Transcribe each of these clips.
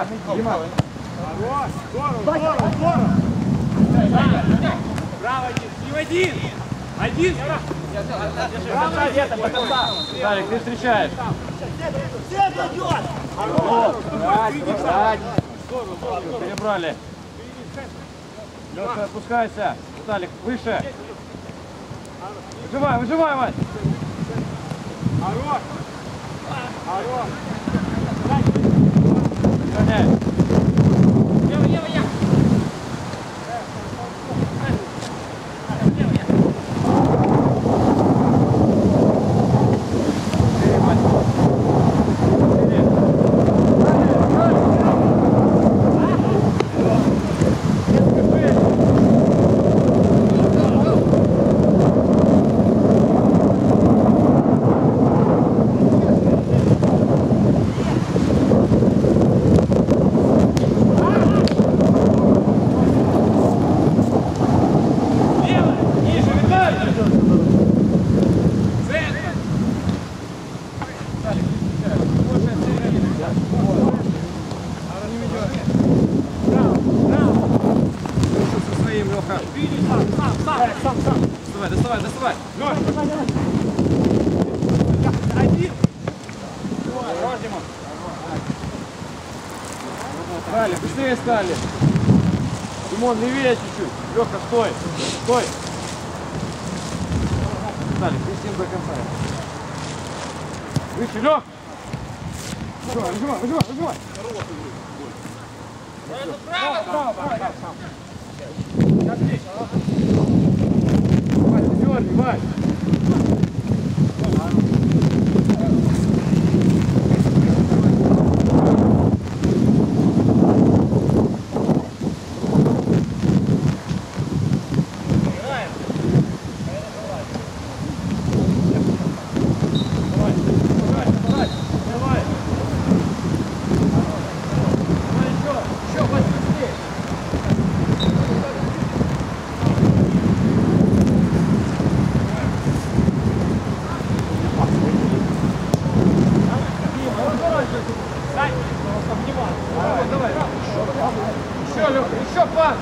Дима. Хорош, здорово. Браво, один. Один. Виталик, ты встречаешь. Перебрали. Леша, отпускайся. Виталик, выше. Выживай, Вань. Хорош. Гоняй. Доставай. Один. Стали, быстрее стали. Димон, левее чуть-чуть. Леха, стой. Стали, крестим до конца. Выше, Лех. Выжимай. Право. Вань. Давай. Еще пас.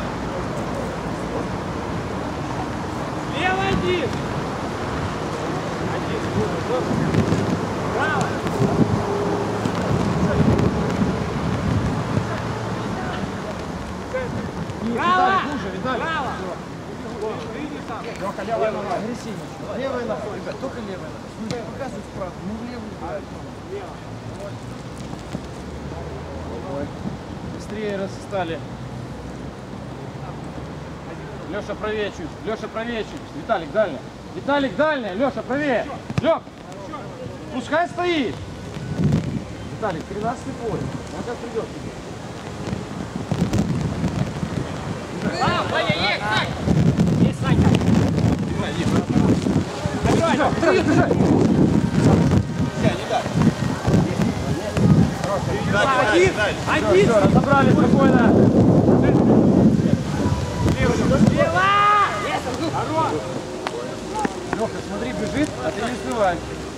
Лево один. Браво. Виталий. Браво. Леха, левая нога. Агрессивнее. Левая нога, ребят, только левая нога. Показывай вправо. Быстрее раз стали. Леша, правее чуть. Виталик, дальняя. Леша, правее. Лех, пускай стоит. Виталик, 13-й поле. Он сейчас придет. Есть, Санька. Держи. Один. Все, разобрали спокойно. Лево. Леха, смотри, бежит, а ты не успеваешь.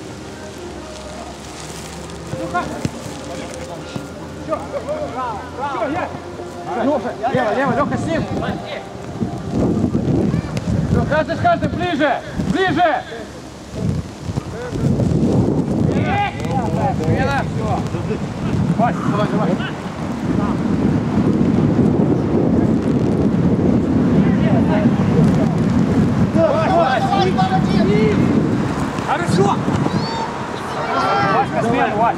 Лево, Леха, с ним. Каждый, ближе. Вась, давай. Хорошо. Васька, смелый, Вась.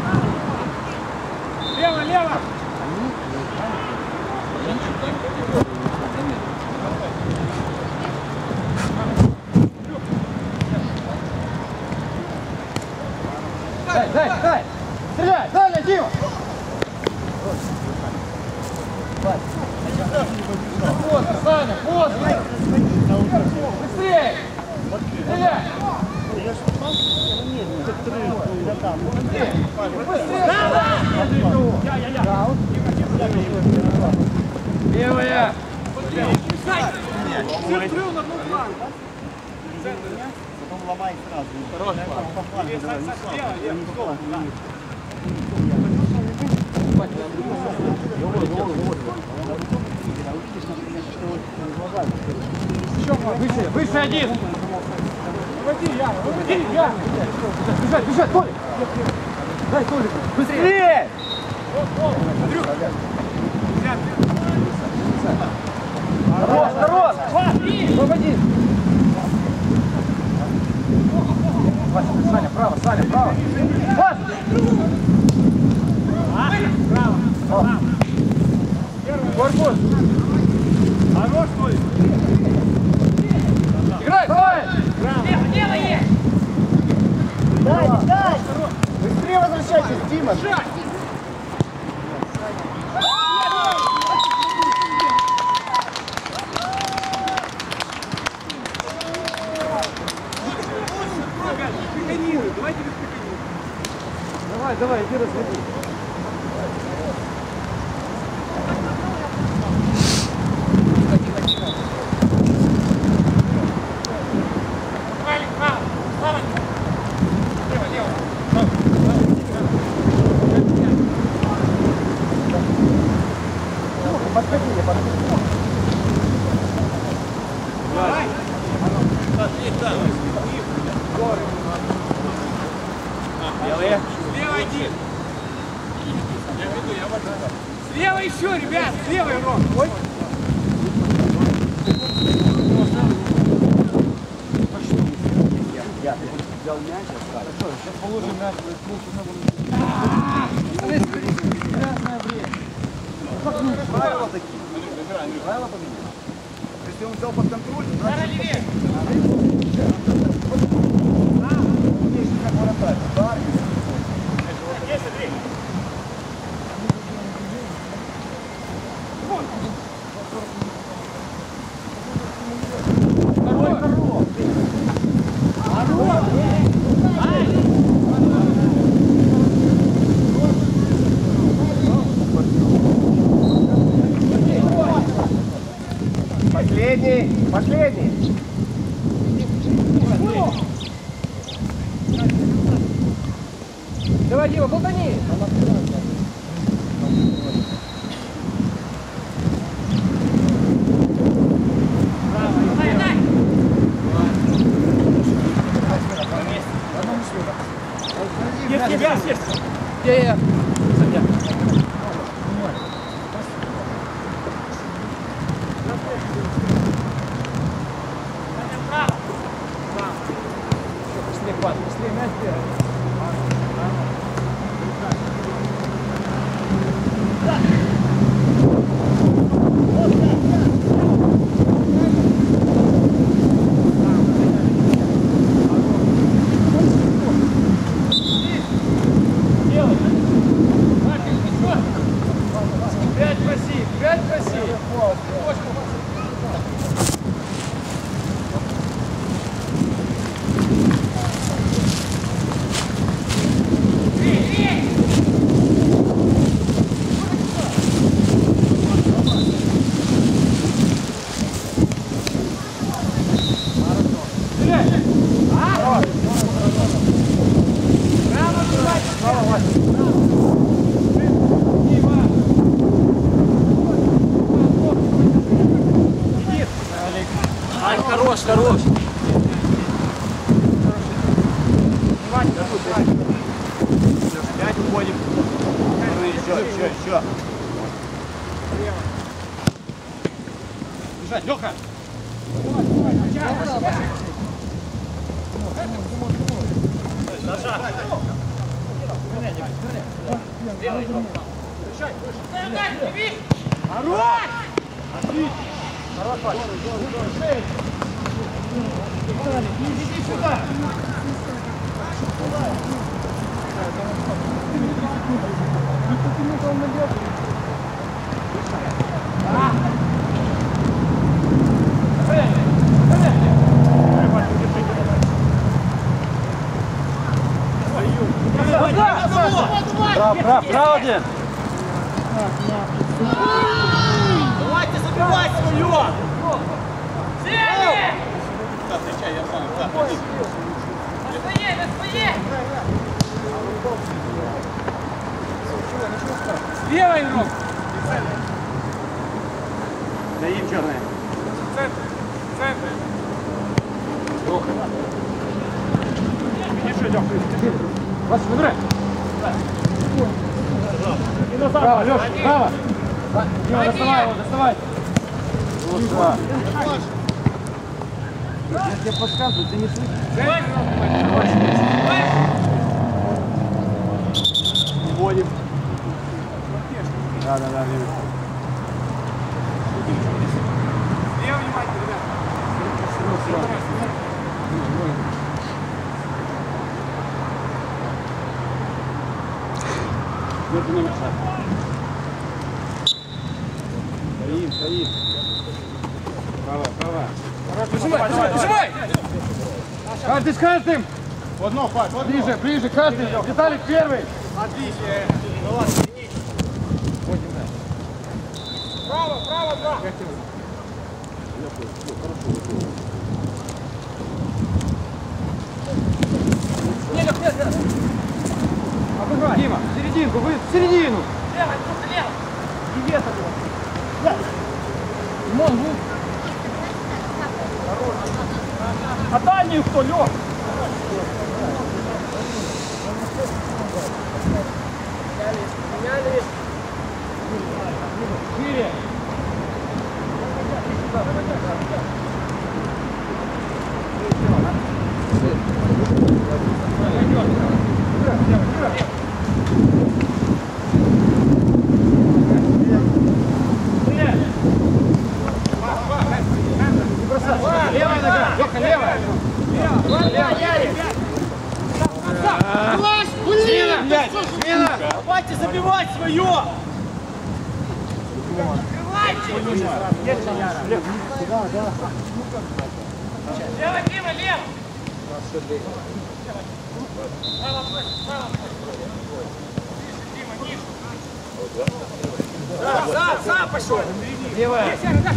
Лево. Дай. Стреляй, дальше, Дима. Поздно, Саня, поздно. Быстрее. Стреляй. Левая. Потом ломай сразу. Хороший. Выше, выше один! Выводи, Яра, выводи, Яра! Бежать, бежать, Толик! Дай Толику! Быстрее! Андрюха! Хорош, хорош! Выводи! Саня, право, Саня, право! Право! Корпус! Хорош, Толик! Играй, давай! Делай! Дай, дай! Быстрее возвращайтесь, Дима! Давай, давай, иди разведи. Подходи, подходи. Белые. Слева один! Слева еще, ребят! Слева его! Ой! Я взял мяч, хорошо, сейчас положим мяч, грязное время. Правила такие. Правила поменяли. Если он взял под контроль, значит... Как вратарь. Удар. Есть, Андрей! Последний, последний. Давай, Дима, болтани! Есть! Я. Быстрее, хват, быстрее мяч бегай. Пять проси! Ань, хорош, хорош! Опять уходим. Еще. Бежать, Леха! Иди сюда. Право один! Давайте забивать свое! Сели! На своей! Левый игрок. Даим черная. Центр. Центр. Иди, что, Лёх? Вася, выбирай. Право, Лёш, право. Дима, доставай его, доставай. Вот, да. Я тебе подсказываю, ты не слышишь. Вводим. Да, Левый. Лево внимательно, ребят. Четвертый номер шаг. Стоим. Право. Прижимай! Каждый с каждым. В одно, Паш, в одно. Ближе, каждый. Виталик первый. Отлично. Ну ладно, тяни. Право, два. Нет. Обыграй. Дима, в серединку, вы в середину. Лево, просто лево. И вес этого. Димон, ну. А дальнюю кто, Лёх? Меняли. Шире. Левая нога, Лёха, левая. Смена! Давайте забивать свое! Лево, Дима, лево. За, пошел! Левая.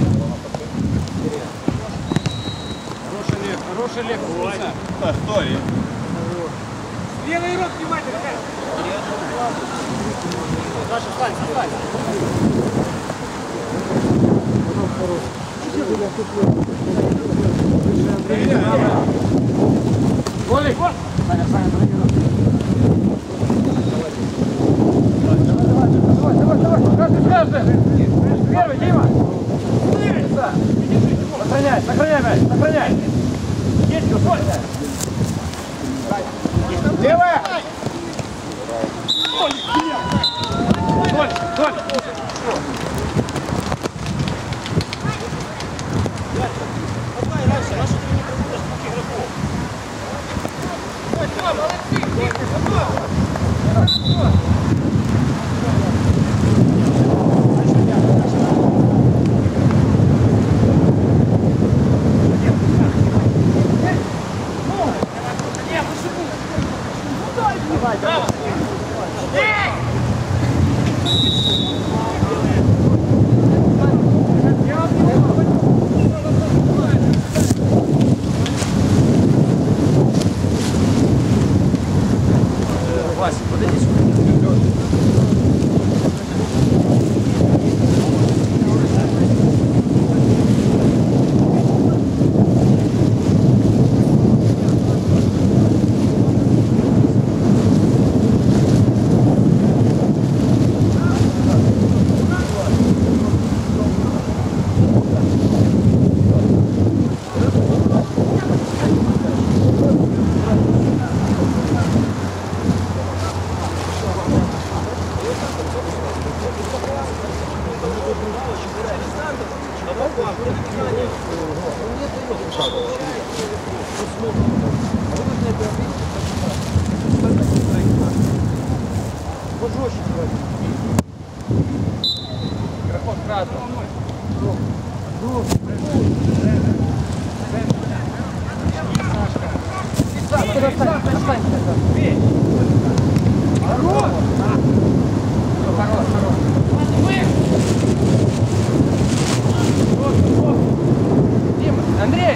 Хороший лев. Левый игрок внимательно, ребят. Саша, встань. Голик! Саня, давай. Каждый. Первый, Дима. Сохраняй. Есть, ускорься. Левая. Толь. Вася, подойди сюда. Андрей!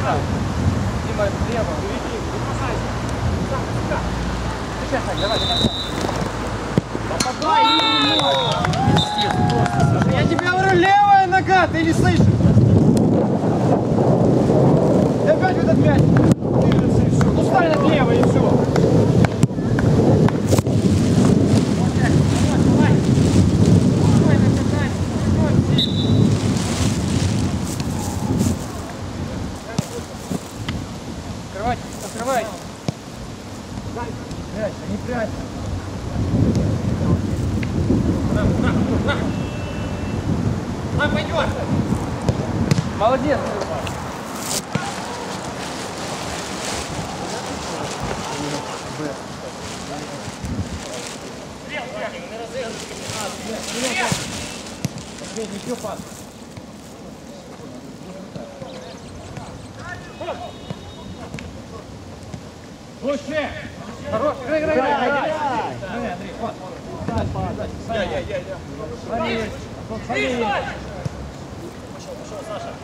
Дима, лево. Сейчас, давай, давай. Я тебе говорю, левая нога, ты не слышишь? И опять в этот мяч. Движется и все. Ну стань над левой и все. Открывайте, открывайте. Прячься, не прячься. Пойдет. Молодец. Последний еще пас. Слушай, хорош, играй. Андрей, пас. Я. Пошел, Саша.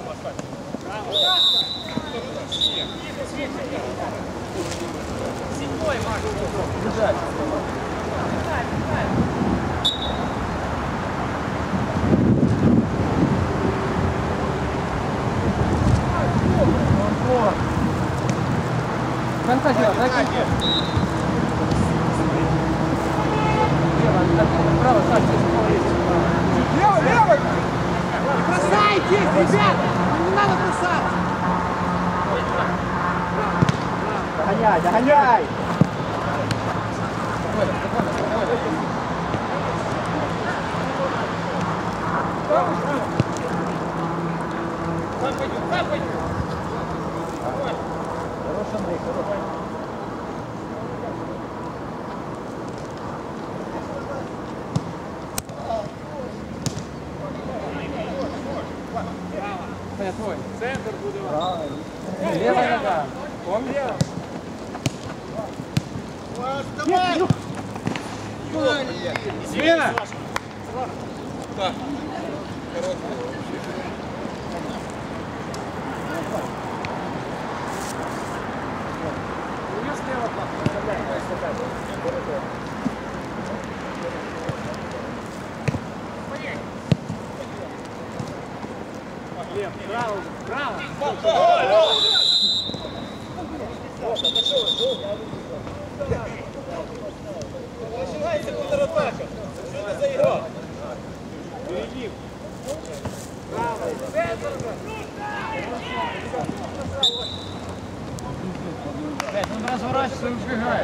Седьмой, Макс. Бежать. Конца делать, дай конца. Лево, право, Саша. Лево! Не бросайтесь, ребята! Не надо бросаться! Догоняй! Сам пойдем. Хорош, Андрей, хорош. Твой. Центр буде. Левая нога. Помни? Смена. Браво. Начинается контратака. Что это за игра? Впереди. Блядь, он разворачивается и убегает.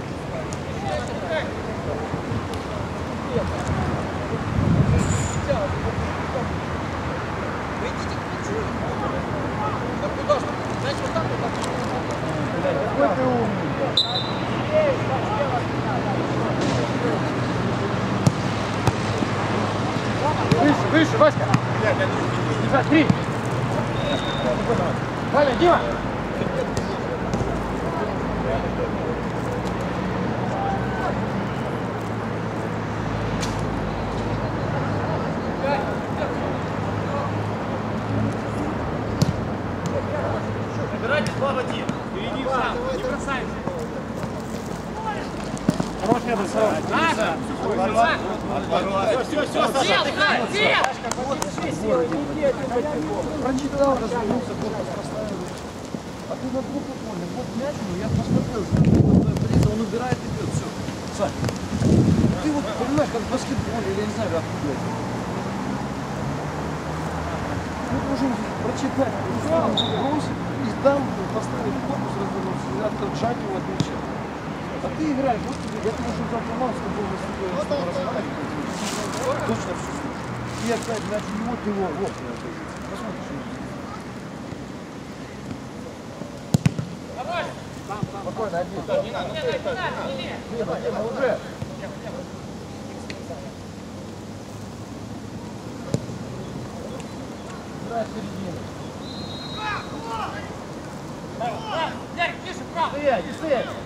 Какой ты умный. Выше, Васька. Держать, 3. Валя, Дима. Набирайте два в один. Впереди сам. Не бросаемся. Хорош не бросал. Саша. Все, Саша. Прочитал, развернулся, просто проставил. А ты на двух понял. Вот мяч, я посмотрел, он убирает и бьет. Все. Сань, ты вот понимаешь, как в баскетболе, или я не знаю, как ты делаешь. Мы должен прочитать, бросить, и там поставить корпус, развернуться, и отжать его от мяча. А ты играешь, вот тебе, я тебе уже завтра мало с тобой разговаривать. Точно все. И опять мяч у него, ты его, вот, посмотришь. Спокойно, один. Не надо. Дима, уже. Играй в середину. Ярик, ближе, право. Стоять, не стоять.